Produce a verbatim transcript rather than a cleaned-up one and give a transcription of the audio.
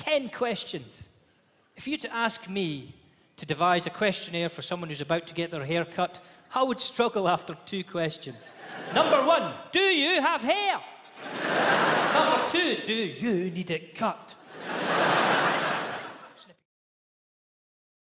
ten questions. If you were to ask me to devise a questionnaire for someone who's about to get their hair cut, I would struggle after two questions. Number one, do you have hair? Number two, do you need it cut?